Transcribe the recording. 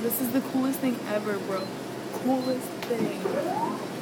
This is the coolest thing ever, bro. Coolest thing.